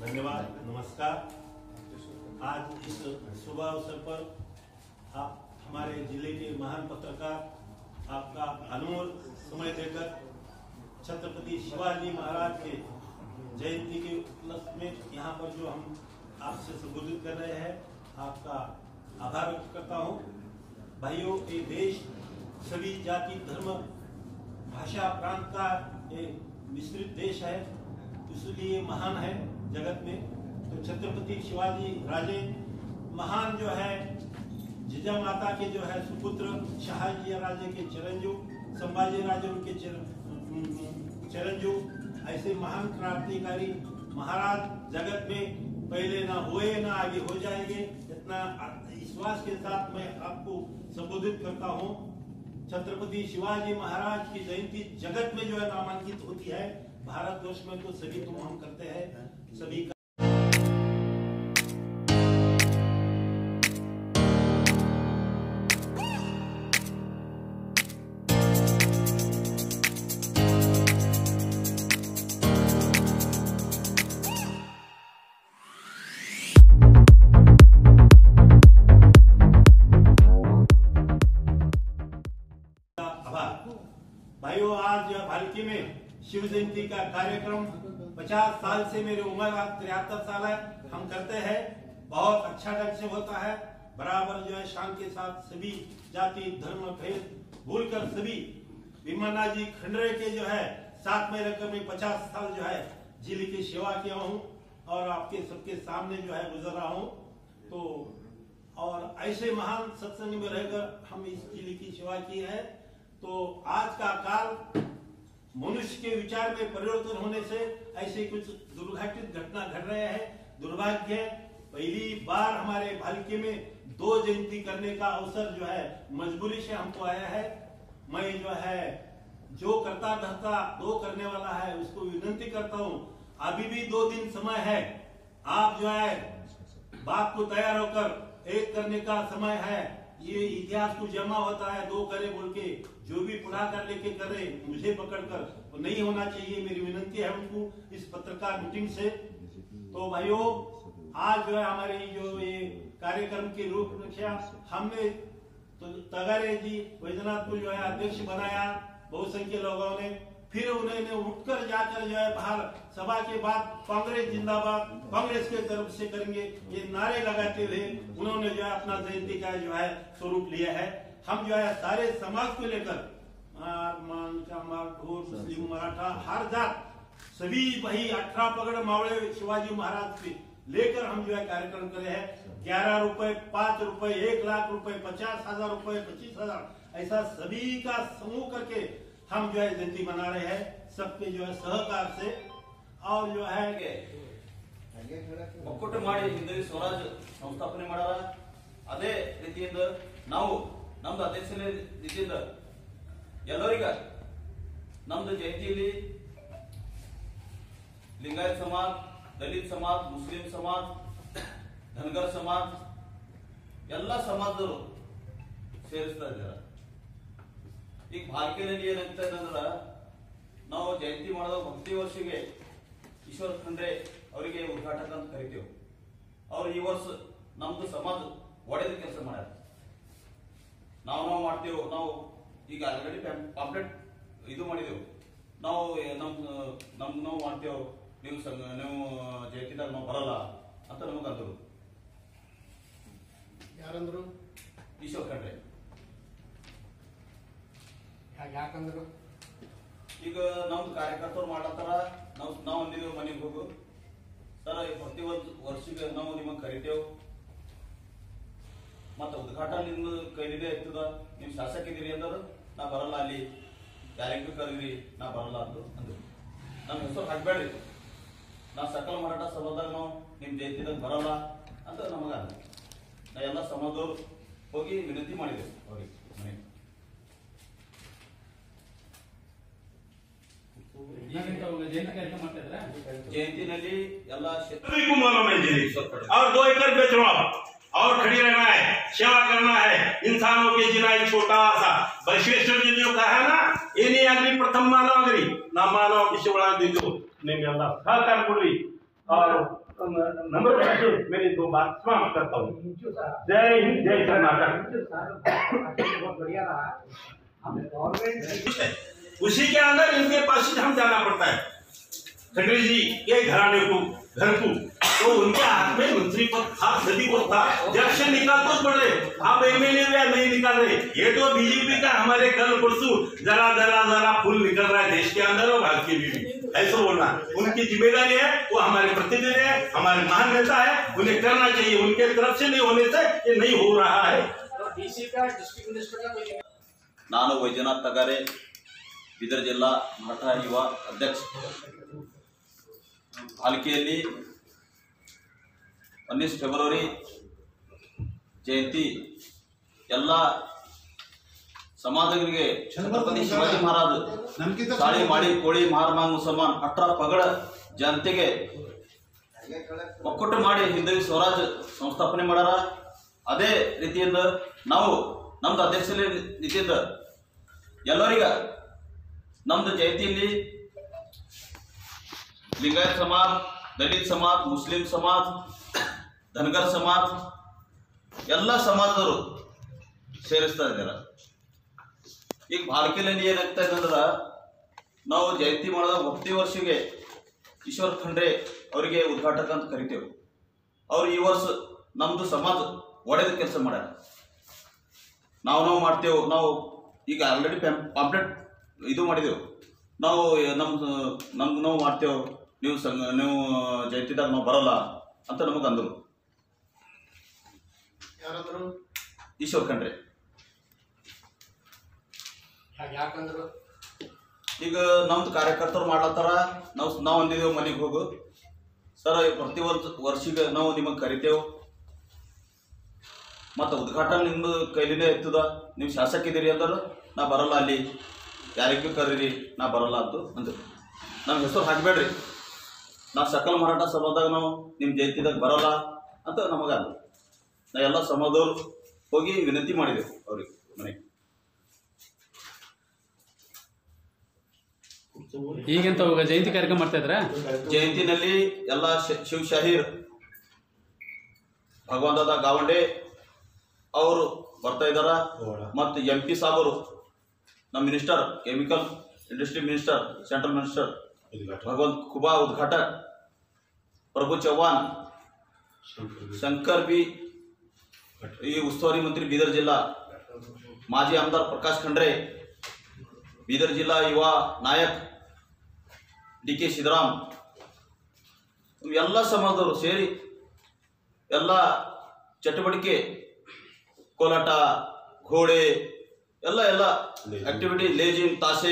धन्यवाद, नमस्कार। आज इस शुभ अवसर पर आप हमारे जिले के महान पत्रकार आपका अनमोल समय देकर छत्रपति शिवाजी महाराज के जयंती के उपलक्ष्य में यहाँ पर जो हम आपसे संबोधित कर रहे हैं, आपका आभार व्यक्त करता हूँ। भाइयों, ये देश सभी जाति, धर्म, भाषा, प्रांत का एक मिश्रित देश है, इसलिए महान है जगत में। तो छत्रपति शिवाजी राजे महान जो है जिजा माता के जो है सुपुत्र, शहाजी राजे के चिरंजू, संभाजी राजे उनके चिरंजू, ऐसे महान क्रांतिकारी महाराज जगत में पहले ना हुए ना आगे हो जाएंगे, इतना विश्वास के साथ मैं आपको संबोधित करता हूँ। छत्रपति शिवाजी महाराज की जयंती जगत में जो है नामांकित होती है, भारतवर्ष में तो सभी तुम हम करते हैं, सभी का भाइयों। आज भालकी में शिव जयंती का कार्यक्रम 50 साल से, मेरी उम्र आज 73 साल है, हम करते हैं। बहुत अच्छा ढंग से होता है, बराबर जो है शान के साथ सभी जाति, धर्म, भेद भूलकर सभी भीमन्ना जी खंडरे के जो है साथ में रहकर मैं 50 साल जो है जिले की सेवा किया हूँ और आपके सबके सामने जो है गुजर रहा हूँ। तो और ऐसे महान सत्संग में रहकर हम इस जिले की सेवा की है। तो आज का काल मनुष्य के विचार में परिवर्तन होने से ऐसे कुछ दुर्घटित घटना घट रहे हैं। दुर्भाग्य है, पहली बार हमारे भालके में 2 जयंती करने का अवसर जो है मजबूरी से हमको आया है। मैं जो है जो करता धरता 2 करने वाला है उसको विनती करता हूँ, अभी भी 2 दिन समय है, आप जो है बात को तैयार होकर 1 करने का समय है। ये इतिहास को जमा होता है 2 करे बोल के, जो भी पुनः कर लेके करे मुझे पकड़कर, तो नहीं होना चाहिए। मेरी विनती है उनको इस पत्रकार मीटिंग से। तो भाइयों, आज जो है हमारे जो ये कार्यक्रम की रूपरेखा हमने तो तगारे जी वैद्यनाथ को जो है अध्यक्ष बनाया, बहुसंख्य लोगों ने, फिर उन्होंने उठकर जाकर जो है बाहर सभा के बाद कांग्रेस जिंदाबाद, कांग्रेस के तरफ से करेंगे ये नारे लगाते हुए उन्होंने जो है अपना जयंती का जो है स्वरूप लिया है। हम जो है सारे समाज को लेकर मुस्लिम, मराठा, हर जात, सभी वही 18 पगड़ मावड़े शिवाजी महाराज पे लेकर हम जो है कार्यक्रम करे हैं। 11 रुपए, 5 रुपए, 1 लाख रुपए, 50,000 रुपए, 25,000, ऐसा सभी का समूह करके हम जो है जयंती मना रहे हैं, सबके जो है सहकार से। और जो है ಒಕ್ಕೂಟ ಮಾಡಿ ಹಿಂದೆ ಸ್ವರಾಜ್ ಸಂಸ್ಥಾಪನೆ ಮಾಡಾರ, ಅದೇ ರೀತಿಯಿಂದ ನಾವು ನಮ್ದು ಅಧ್ಯಕ್ಷನ ರೀತಿಯಿಂದ ಎಲ್ಲರಿಗ ನಮ್ದು ಜಯಂತಿಯಲ್ಲಿ ಲಿಂಗಾಯತ ಸಮಾಜ, ದಲಿತ ಸಮಾಜ, ಮುಸ್ಲಿಂ ಸಮಾಜ, ಧನಗರ ಸಮಾಜ ಎಲ್ಲ ಸಮಾಜದವರು ಸೇರಿಸ್ತಾ ಇದ್ದಾರೆ। ಈಗ ಭಾಲ್ಕೆನಲ್ಲಿ ಏನಾಗ್ತಾ ಇದೆ ಅಂದ್ರೆ, ನಾವು ಜಯಂತಿ ಮಾಡಿದ ಭಕ್ತಿ ವರ್ಷಿಗೆ ಈಶ್ವರ ಖಂಡ್ರೆ ಅವರಿಗೆ ಉದ್ಘಾಟಕ ಅಂತ ಕರಿತೇವೆ। ಅವ್ರು ಈ ವರ್ಷ ನಮ್ದು ಸಮಾಜ ಒಡೆದ ಕೆಲಸ ಮಾಡ್ಯಾರ। ನಾವು ಮಾಡ್ತೇವೆ, ನಾವು ಈಗ ಆಲ್ರೆಡಿ ಪಾಂಪ್ಲೆಟ್ ಇದು ಮಾಡಿದೆವು, ನಾವು ನಾವು ಮಾಡ್ತೇವೆ, ನೀವು ಜಯಂತಿದಾಗ ನಾವು ಬರಲ್ಲ ಅಂತ ನಮಗಂದ್ರು। ಯಾರಂದ್ರು? ಈಶ್ವರ ಖಂಡ್ರೆ। ಯಾಕಂದ್ರು? ಈಗ ನಮ್ದು ಕಾರ್ಯಕರ್ತರು ಮಾಡತ್ತಾರ, ನಾವು ಅಂದಿದ್ದೇವೆ ಮನೆಗೆ ಹೋಗು ಸರ್, ಪ್ರತಿ ವರ್ಷಕ್ಕೆ ನಾವು ನಿಮಗೆ ಕರಿತೇವೆ, ಮತ್ತ ಉದ್ಘಾಟನೆ ನಿಮ್ದು ಕೈಲಿದೆ ಇರ್ತದ, ನೀವು ಶಾಸಕ ಇದೀರಿ ಅಂದ್ರೆ ನಾ ಬರಲ್ಲ, ಅಲ್ಲಿ ಯಾರಿಗೆ ಕರೀರಿ ನಾ ಬರಲ್ಲ ಅಂದ್ರು। ನಮ್ಮ ಹೆಸರು ಹಾಕ್ಬೇಡ್ರಿ, ನಾ ಸಕಲ ಮರಾಠ ಸಭಾದಾಗ ನಾವು ನಿಮ್ ಜಯಂತಿದಾಗ ಬರಲ್ಲ ಅಂತ ನಮಗ ನಾ ಎಲ್ಲ ಸಮಾಜದವ್ರು ಹೋಗಿ ವಿನಂತಿ ಮಾಡಿದ್ದೇವೆ ಅವ್ರಿಗೆ ಮನೆಗೆ। जयंती ಎಲ್ಲ और 2 एकड़ पे चुनाव और खड़ी रहना है, सेवा करना है इंसानों के जिना छोटा सा बसवेश्वर जी ने कहा ना, ये नहीं अगली प्रथम मानव अगली ना मानव किसी बड़ा दी तो नहीं मिलता सहकार पूरी और नम्रता से मेरी दो बात समाप्त करता हूँ। जय हिंद, जय कर्नाटक। बहुत बढ़िया रहा। हमें गवर्नमेंट उसी के अंदर इनके पास ही हम जाना पड़ता है खंडरी जी के घराने को, घर को, तो उनके हाथ में मंत्री पद था, सदी पद था, जब से निकाल तो पड़ रहे, आप एमएलए नहीं निकाल रहे। ये तो बीजेपी का हमारे कल परसों जरा जरा जरा फूल निकल रहा है देश के अंदर और भारत के भी, ऐसा बोलना उनकी जिम्मेदारी है। वो हमारे प्रतिनिधि है, हमारे महान नेता है, उन्हें करना चाहिए। उनके तरफ से नहीं होने से ये नहीं हो रहा है। डीसी का डिस्ट्रिक्ट मिनिस्टर का कोई ನಾನು ವೈದ್ಯನಾಥ್ ತಗಾರೆ, ಬೀದರ್ ಜಿಲ್ಲಾ ಮರಾಠ ಯುವ ಅಧ್ಯಕ್ಷ. ಪಾಲಿಕೆಯಲ್ಲಿ 19 ಫೆಬ್ರವರಿ ಜಯಂತಿ ಎಲ್ಲ ಸಮಾಜಗಳಿಗೆ ಛತ್ರಪತಿ ಶಿವಾಜಿ ಮಹಾರಾಜ್ ಸಾಳಿ ಮಾಡಿ ಕೋಳಿ ಮಾರ್ ಮಾಂಗ್ ಮುಸಲ್ಮಾನ್ 18 ಪಗಡ ಜನತೆಗೆ ಒಕ್ಕೂಟ ಮಾಡಿ ಹಿಂದೂ ಸ್ವರಾಜ್ ಸಂಸ್ಥಾಪನೆ ಮಾಡ್ಯಾರ. ಅದೇ ರೀತಿಯಿಂದ ನಾವು ನಮ್ದು ಅಧ್ಯಕ್ಷ ರೀತಿಯಿಂದ ಎಲ್ಲರಿಗ ನಮ್ದು ಜಯಂತಿಯಲ್ಲಿ लिंगायत समाज, दलित समाज, मुस्लिम समाज, धनगर समाज ಎಲ್ಲ ಸಮಾಜದವರು ಸೇರಿಸ್ತಾ ಇದ್ದಾರೆ. ಈಗ ಭಾಲ್ಕಿಯಲ್ಲಿ ಏನಾಗ್ತಾ ಇದೆ ಅಂದ್ರೆ ನಾವು ಜಯಂತಿ ಮಾಡಿದ ಪ್ರತಿ ವರ್ಷಕ್ಕೆ ಈಶ್ವರ್ ಖಂಡ್ರೆ ಅವರಿಗೆ ಉದ್ಘಾಟಕ ಅಂತ ಕರಿತೇವೆ. ಅವ್ರು ಈ ವರ್ಷ ನಮ್ದು ಸಮಾಜ ಒಡೆದ ಕೆಲಸ ಮಾಡ್ಯಾರ. ನಾವು ಮಾಡ್ತೇವೆ. ನಾವು ಈಗ ಆಲ್ರೆಡಿ ಪಾಂಪ್ಲೆಟ್ ಇದು ಮಾಡಿದೆವು. ನಾವು ನಮ್ದು ನಾವು ಮಾಡ್ತೇವೆ, ನೀವು ಜಯಂತಿದಾಗ ನಾವು ಬರಲ್ಲ ಅಂತ ನಮಗೆ ಅಂದರು. ಯಾರಾದ್ರು ಈಶ್ವರ್ ಖಂಡ್ರೆ ಯಾಕಂದ್ರು ಈಗ ನಮ್ದು ಕಾರ್ಯಕರ್ತರು ಮಾಡ್ಲತ್ತಾರ. ನಾವು ಅಂದಿದ್ದೇವೆ ಮನೆಗೆ ಹೋಗು ಸರ್, ಪ್ರತಿ ವರ್ಷಿಗೆ ನಾವು ನಿಮಗೆ ಕರಿತೇವೆ, ಮತ್ತು ಉದ್ಘಾಟನೆ ನಿಮ್ದು ಕೈಲಿನೇ ಇರ್ತದ, ನೀವು ಶಾಸಕ ಇದ್ದೀರಿ ಅಂದ್ರೆ ನಾ ಬರಲ್ಲ, ಅಲ್ಲಿ ಯಾರಿಗೂ ಕರೀರಿ ನಾ ಬರಲ್ಲ ಅಂದರು. ನಮ್ಮ ಹೆಸರು ಹಾಕಬೇಡ್ರಿ, ನಾ ಸಕಲ ಮರಾಠ ಸಭಾದಾಗ ನಾವು ನಿಮ್ಮ ಜಯಂತಿದಾಗ ಬರಲ್ಲ ಅಂತ ನಮಗೆ ಅಂದರು. ನಾ ಎಲ್ಲ ಸಮಾಜದವ್ರು ಹೋಗಿ ವಿನಂತಿ ಮಾಡಿದೆವು ಅವ್ರಿಗೆ ಮನೆಗೆ. ಈಗಂತ ಜಯಂತಿ ಕಾರ್ಯಕ್ರಮ ಮಾಡ್ತಾ ಇದ್ರ? ಜಯಂತಿನಲ್ಲಿ ಎಲ್ಲ ಶಿವ್ ಶಾಹೀರ್, ಭಗವಂತ ದಾದಾ ಗಾವಂಡೆ ಅವರು ಬರ್ತಾ ಇದ್ದಾರ. ಮತ್ತು MP ಸಾಬರು, ನಮ್ಮ minister, chemical industry minister, central minister Bhagwanth Khuba ಉದ್ಘಾಟಕ, ಪ್ರಭು ಚವ್ಹಾಣ್, ಶಂಕರ್ ಬಿ ಈ ಉಸ್ತುವಾರಿ ಮಂತ್ರಿ ಬೀದರ್ ಜಿಲ್ಲಾ, ಮಾಜಿ ಆಮದಾರ್ ಪ್ರಕಾಶ್ ಖಂಡ್ರೆ, ಬೀದರ್ ಜಿಲ್ಲಾ ಯುವ ನಾಯಕ್ DK ಸಿದ್ದರಾಮ್, ಎಲ್ಲ ಸಮಾಜದವರು ಸೇರಿ ಎಲ್ಲ ಚಟುವಟಿಕೆ, ಕೋಲಾಟ, ಘೋಡೆ ಎಲ್ಲ ಆಕ್ಟಿವಿಟಿ, ಲೇಜಿಮ್, ತಾಸೆ,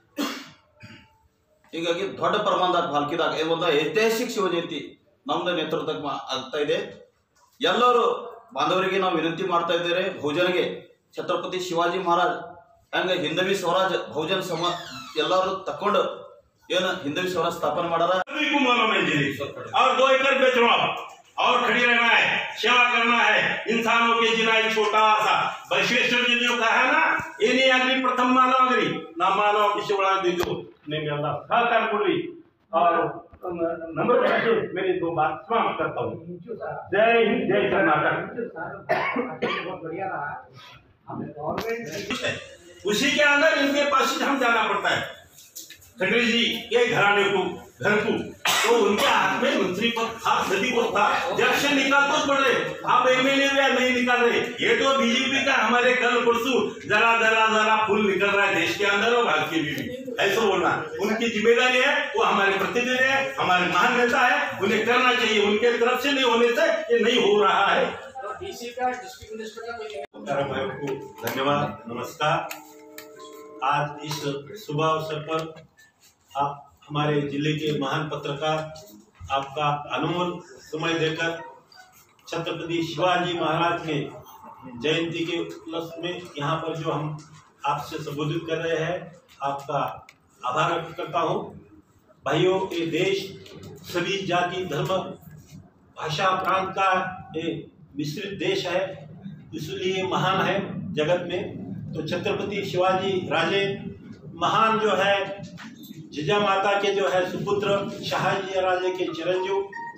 ಹೀಗಾಗಿ ದೊಡ್ಡ ಪ್ರಮಾಣದಾಗ ಭಾಲ್ಕಿದಾಗ ಒಂದು ಐತಿಹಾಸಿಕ ಶಿವಜಯಂತಿ ನಮ್ದು ನೇತೃತ್ವದಾಗ ಆಗ್ತಾ ಇದೆ. ಎಲ್ಲರೂ ಬಾಂಧವರಿಗೆ ನಾವು ವಿನಂತಿ ಮಾಡ್ತಾ ಇದ್ದೇವೆ, ಬಹುಜನಿಗೆ ಛತ್ರಪತಿ ಶಿವಾಜಿ ಮಹಾರಾಜ್ ಹಂಗೆ ಹಿಂದವಿ ಸ್ವರಾಜ್ ಬಹುಜನ ಸಮಾಜ ಎಲ್ಲರೂ ತಕೊಂಡು ಏನು ಹಿಂದವಿ ಸ್ವರಾಜ್ ಸ್ಥಾಪನೆ ಮಾಡಾರ. और 2 एकड़ बेचना और खड़ी रहना है, सेवा करना है, इंसानों के जीना एक छोटा सा बसवेश्वर जी ने कहा ना, ये नहीं अगली प्रथम मानव अगली ना मानव की सेवा दे दो नहीं मिलता सहकार पूरी। और नम्रता से मेरी दो बात समाप्त करता हूँ। जय हिंद, जय कर्नाटक। बहुत बढ़िया रहा। हमें गवर्नमेंट उसी के अंदर इनके पास ही हम जाना पड़ता है खंडरी जी के घराने को, घर को, तो उनके हाथ में मंत्री पद था, सदी पद था, जब से निकाल तो पड़ रहे, आप एमएलए नहीं निकाल रहे। ये तो बीजेपी का हमारे कल परसों जरा जरा जरा फूल निकल रहा है देश के अंदर और भारत के भी, ऐसा बोलना उनकी जिम्मेदारी है। वो हमारे प्रतिनिधि है, हमारे महान नेता है, उन्हें करना चाहिए। उनके तरफ से नहीं होने से ये नहीं हो रहा है। डीसी का डिस्ट्रिक्ट मिनिस्टर का कोई धन्यवाद, नमस्कार। आज इस शुभ अवसर पर आप हमारे जिले के महान पत्रकार आपका अनमोल समय देकर छत्रपति शिवाजी महाराज के जयंती के उपलक्ष्य में यहाँ पर जो हम आपसे संबोधित कर रहे हैं, आपका आभार व्यक्त करता हूँ। भाइयों, ये देश सभी जाति, धर्म, भाषा, प्रांत का एक मिश्रित देश है, इसलिए महान है जगत में। तो छत्रपति शिवाजी राजे महान जो है जिजा माता के जो है सुपुत्र शाहजी राजे के चिरंजीव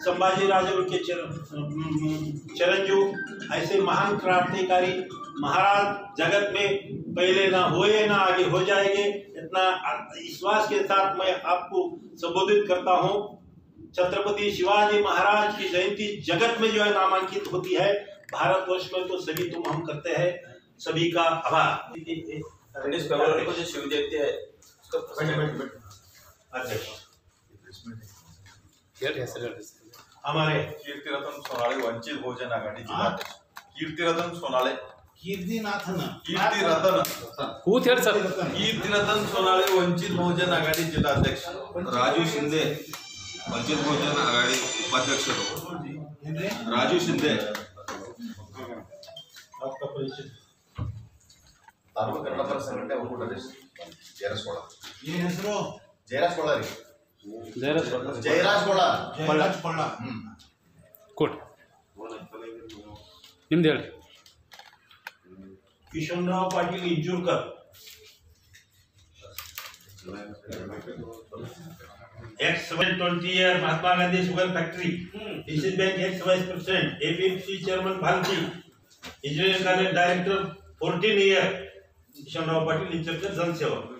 संभाजी राजे के चिरंजीव, ऐसे महान क्रांतिकारी महाराज जगत में पहले ना हुए ना आगे हो जाएंगे, इतना विश्वास के साथ मैं आपको संबोधित करता हूँ। छत्रपति शिवाजी महाराज की जयंती जगत में जो है नामांकित होती है, भारतवर्ष में तो सभी तुम हम करते हैं, सभी का आभार। 19 फरवरी को जो शिव जयंती है हमारे कीर्तिरत्न सोनाळे वंचित बहुजन आघाडी जिल्हाध्यक्ष कीर्तिरत्न सोनाळे कीर्तिरत्न ಕೂತ್ ಹೇಳಿ ಸರ್. कीर्तिरत्न सोनाळे वंचित बहुजन आघाडी जिल्हाध्यक्ष राजू शिंदे वंचित बहुजन आघाडी उपाध्यक्ष राजू शिंदे आपका परिचय। ತಾಲೂಕು ಕನ್ನಡ ಪರ ಸಂಘಟನೆ ಒಕ್ಕೂಟ ಅಧ್ಯಕ್ಷ ಜಯರಾಜ್ ಕೊಳ್ಳ ರೀ ಜಯರಾಜ್ ಕೊಳ್ಳ ಕೊಡಿ ನಿಮ್ದು ಹೇಳಿ. Kishanrao Patil Injurkar, X720 year Mahatma Gandhi sugar factory, DCC bank ex vice president, APMC chairman भालती, engineering college director 14 year, Kishanrao Patil Injurkar जनसेवा।